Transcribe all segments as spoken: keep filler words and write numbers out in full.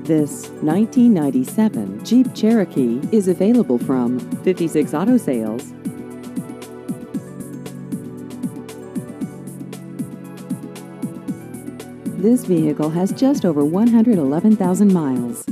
This nineteen ninety-seven Jeep Cherokee is available from fifty-six Auto Sales. This vehicle has just over one hundred eleven thousand miles.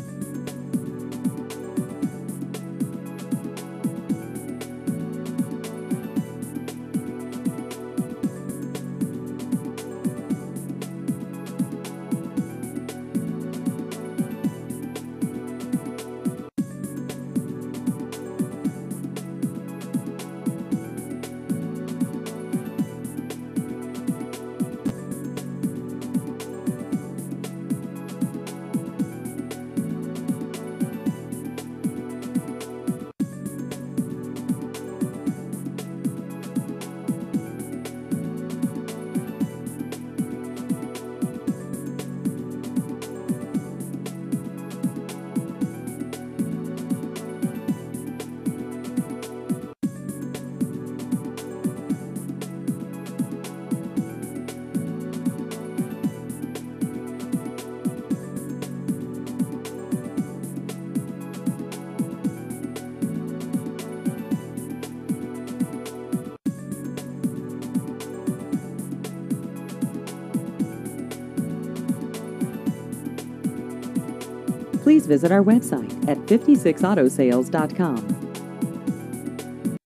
Please visit our website at fifty-six auto sales dot com.